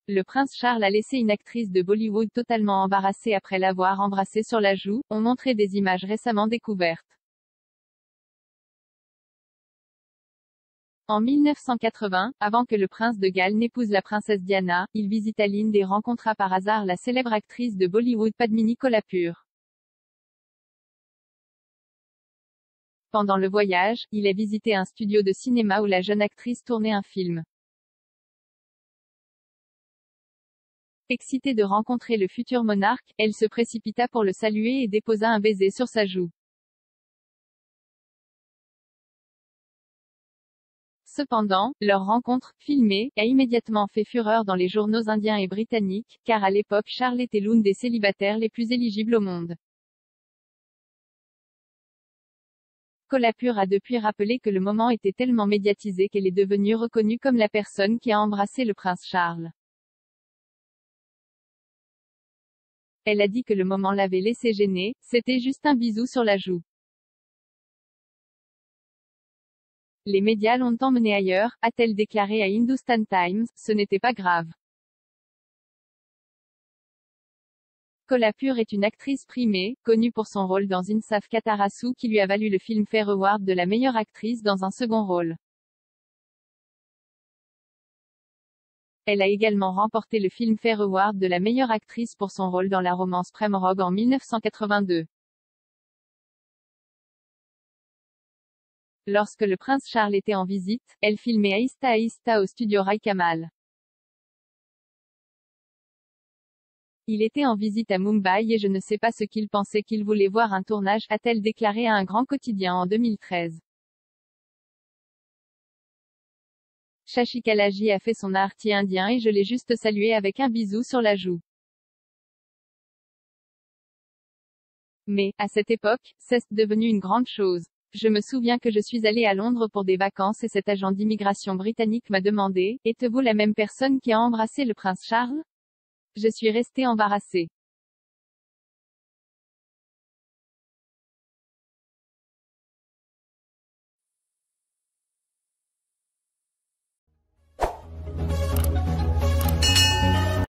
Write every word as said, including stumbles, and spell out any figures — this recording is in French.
Le prince Charles a laissé une actrice de Bollywood totalement embarrassée après l'avoir embrassée sur la joue, ont montré des images récemment découvertes. En mille neuf cent quatre-vingts, avant que le prince de Galles n'épouse la princesse Diana, il visita l'Inde et rencontra par hasard la célèbre actrice de Bollywood Padmini Kolhapur. Pendant le voyage, il a visité un studio de cinéma où la jeune actrice tournait un film. Excitée de rencontrer le futur monarque, elle se précipita pour le saluer et déposa un baiser sur sa joue. Cependant, leur rencontre, filmée, a immédiatement fait fureur dans les journaux indiens et britanniques, car à l'époque Charles était l'une des célibataires les plus éligibles au monde. Kolhapur a depuis rappelé que le moment était tellement médiatisé qu'elle est devenue reconnue comme la personne qui a embrassé le prince Charles. Elle a dit que le moment l'avait laissé gênée, c'était juste un bisou sur la joue. Les médias l'ont emmené ailleurs, a-t-elle déclaré à Hindustan Times, ce n'était pas grave. Kolhapur est une actrice primée, connue pour son rôle dans Insaf Katarasu qui lui a valu le Filmfare Award de la meilleure actrice dans un second rôle. Elle a également remporté le Filmfare Award de la meilleure actrice pour son rôle dans la romance Prem Rogue en mille neuf cent quatre-vingt-deux. Lorsque le prince Charles était en visite, elle filmait Aïsta Aïsta au studio Rai Kamal. Il était en visite à Mumbai et je ne sais pas ce qu'il pensait qu'il voulait voir un tournage, a-t-elle déclaré à un grand quotidien en deux mille treize. Shashi Kalaji a fait son arty indien et je l'ai juste salué avec un bisou sur la joue. Mais, à cette époque, c'est devenu une grande chose. Je me souviens que je suis allé à Londres pour des vacances et cet agent d'immigration britannique m'a demandé, êtes-vous la même personne qui a embrassé le prince Charles? Je suis resté embarrassé.